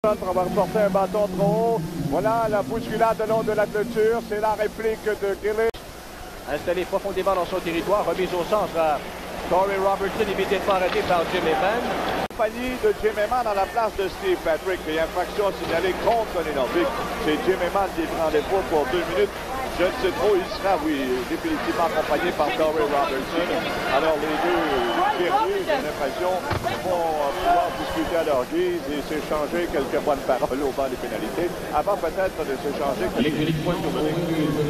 Pour avoir porté un bâton trop haut. Voilà la bousculade le long de la clôture. C'est la réplique de Gillis. Installé profondément dans son territoire, remise au centre à Corey Robertson, immédiatement arrêté par Jim Eman. Compagnie de Jim Eman à la place de Steve Patrick. Et infraction signalée contre les Nordiques. C'est Jim Eman qui prend les points pour 2 minutes. Je ne sais trop, il sera, oui, définitivement accompagné par Corey Robertson. Alors les deux guerriers, j'ai l'impression, vont pouvoir discuter à leur guise et s'échanger quelques bonnes paroles au banc des pénalités, avant peut-être de s'échanger quelques points sur le ring.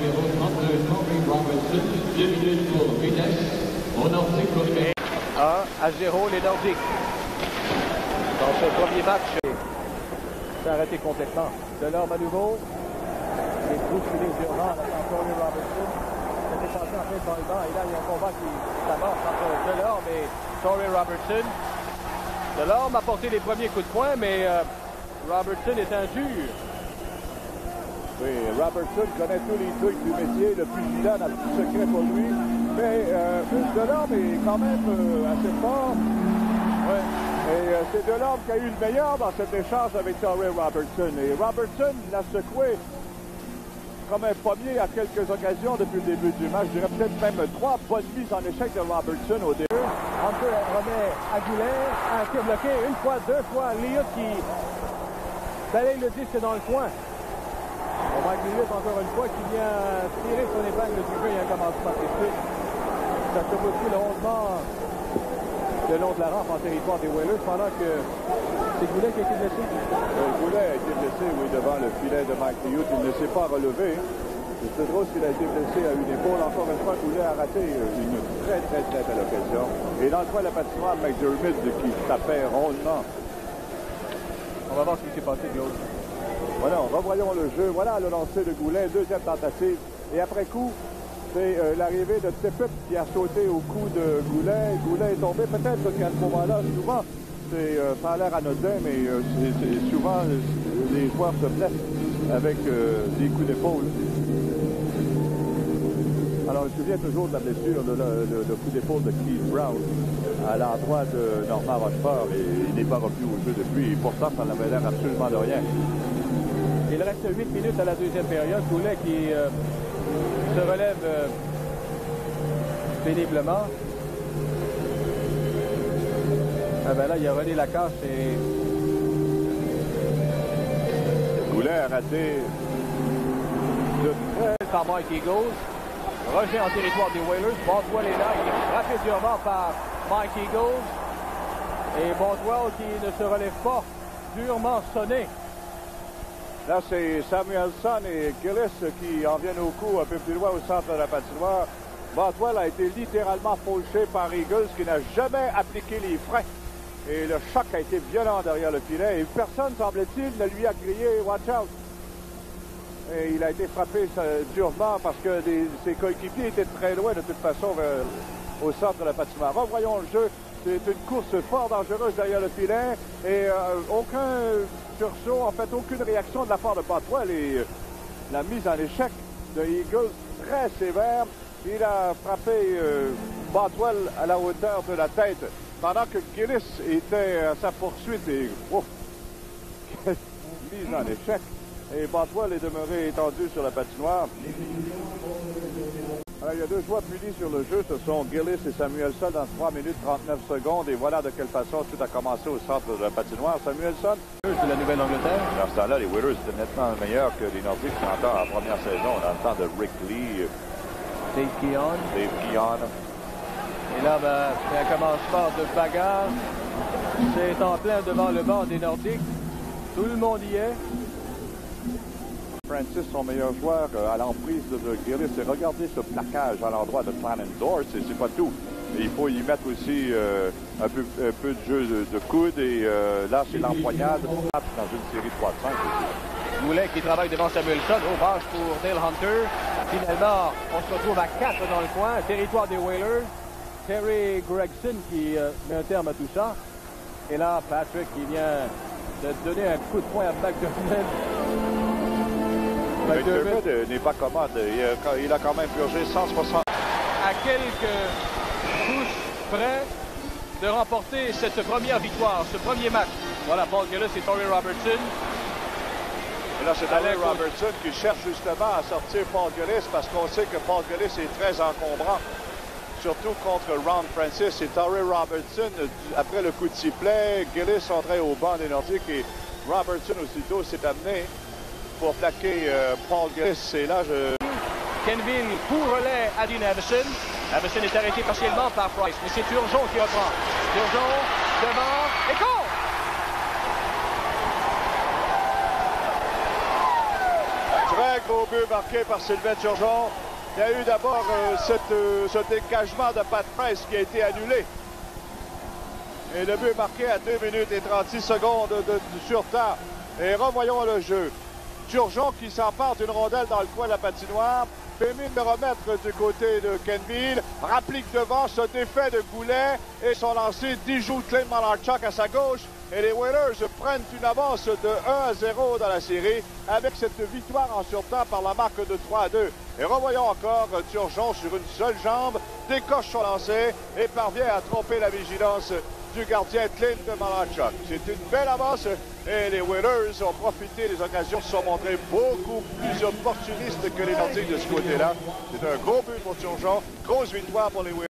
1-0 les Nordiques. Dans ce premier match, c'est arrêté complètement. Delorme à nouveau. Les bousculés durement avec Corey Robertson. C'était passé en fait dans le banc. Et là, il y a un combat qui s'amorce entre Delorme et Corey Robertson. Delorme a porté les premiers coups de poing, mais Robertson est un dur. Oui, Robertson connaît tous les trucs du métier. Le pugilat n'a plus de secret pour lui. Mais Delorme est quand même assez fort. Ouais. Et c'est Delorme qui a eu le meilleur dans cet échange avec Corey Robertson. Et Robertson l'a secoué comme un pommier à quelques occasions depuis le début du match. Je dirais peut-être même 3 bonnes mises en échec de Robertson au début. Hunter remet à Goulet, un tir bloqué, une fois, 2 fois. Liut qui balaye le disque dans le coin. On va Liut encore une fois qui vient tirer son épingle du jeu et un commencement précis. Ça se bouscule rondement le long de la rampe en territoire des Whalers pendant que c'est Goulet qui a été blessé. Goulet a été blessé, oui, devant le filet de Mike Liut. Il ne s'est pas relevé. C'est drôle s'il a été blessé à une épaule. Encore une fois, Goulet a raté une très belle occasion. Et dans le coin de la patinoire, McDermott qui tapait rondement. On va voir ce qui s'est passé de l'autre. Voilà, revoyons le jeu. Voilà le lancer de Goulet, deuxième tentative. Et après coup, c'est l'arrivée de Tippett qui a sauté au cou de Goulet. Goulet est tombé. Peut-être qu'à ce moment-là, souvent, ça a l'air anodin, mais c'est souvent les joueurs se blessent avec des coups d'épaule. Alors, je me souviens toujours de la blessure, le coup d'épaule de Keith Brown à l'endroit de Normand Rochefort. Et il n'est pas revenu au jeu depuis. Et pourtant, ça n'avait l'air absolument de rien. Il reste 8 minutes à la deuxième période. Goulet qui se relève péniblement. Ah ben là, il a René Lacasse et... Goulet a raté de très... par Mike Eagles. Rejet en territoire des Whalers. Bontwell est là. Il est frappé durement par Mike Eagles. Et Bontwell qui ne se relève pas. Durement sonné. Là, c'est Samuelsson et Gillis qui en viennent au coup un peu plus loin au centre de la patinoire. Bontwell a été littéralement fauché par Eagles qui n'a jamais appliqué les freins. Et le choc a été violent derrière le filet. Et personne, semble-t-il, ne lui a crié « Watch out ». Et il a été frappé durement parce que ses coéquipiers étaient très loin de toute façon au centre de la patinoire. Revoyons le jeu. C'est une course fort dangereuse derrière le filet. Et aucun sursaut, en fait, aucune réaction de la part de Bontwell. Et la mise en échec de Eagles très sévère. Il a frappé Bontwell à la hauteur de la tête pendant que Gillis était à sa poursuite. Et ouf, quelle mise en échec. Et Bontwell est demeuré étendu sur la patinoire. Alors, il y a 2 joueurs punis sur le jeu. Ce sont Gillis et Samuelsson dans 3 minutes 39 secondes. Et voilà de quelle façon tout a commencé au centre de la patinoire. Samuelsson. De la Nouvelle-Angleterre. Dans ce temps-là, les Whalers étaient nettement meilleurs que les Nordiques qui en la première saison. On entend de Rick Lee. Dave Keon. Et là, ben, c'est un commencement de bagarre. C'est en plein devant le banc des Nordiques. Tout le monde y est. Francis, son meilleur joueur, à l'emprise de Gillis. Et regardez ce plaquage à l'endroit de Cannondor. C'est pas tout. Et il faut y mettre aussi un peu de jeu de coude. Et là, c'est l'empoignade dans une série de 3-5. Goulet qui travaille devant Samuelsson. Au bâche pour Dale Hunter. Finalement, on se retrouve à 4 dans le coin. Territoire des Whalers. Terry Gregson qui met un terme à tout ça. Et là, Patrick qui vient de donner un coup de poing à McDermott. McDermott n'est pas commode. Il a quand même purgé 160. À quelques touches près de remporter cette première victoire, ce premier match Voilà, Paul Gillis et Torrey Robertson. Et là, c'est Torrey Robertson qui cherche justement à sortir Paul Gillis parce qu'on sait que Paul Gillis est très encombrant. Surtout contre Ron Francis et Torrey Robertson. Après le coup de sifflet, Gillis entrait au banc des Nordiques et Robertson aussitôt s'est amené pour plaquer Paul Gillis. Et là, Kenville pour relais à Dean Evason. Evason est arrêté partiellement par Price, mais c'est Turgeon qui reprend. Turgeon devant et goal! Très gros but marqué par Sylvain Turgeon. Il y a eu d'abord ce dégagement de Pat Price qui a été annulé. Et le but marqué à 2 minutes et 36 secondes sur temps. Et revoyons le jeu. Turgeon qui s'empare d'une rondelle dans le coin de la patinoire. Fait mine de remettre du côté de Kenville. Rapplique devant, se défait de Goulet. Et son lancé déjoue Clint Malarchuk à sa gauche. Et les Whalers prennent une avance de 1-0 dans la série avec cette victoire en surtemps par la marque de 3-2. Et revoyons encore Turgeon sur une seule jambe, décoche son lancer et parvient à tromper la vigilance du gardien Clint Malarchuk. C'est une belle avance et les Whalers ont profité des occasions, se sont montrés beaucoup plus opportunistes que les Nordiques de ce côté-là. C'est un gros but pour Turgeon, grosse victoire pour les Whalers.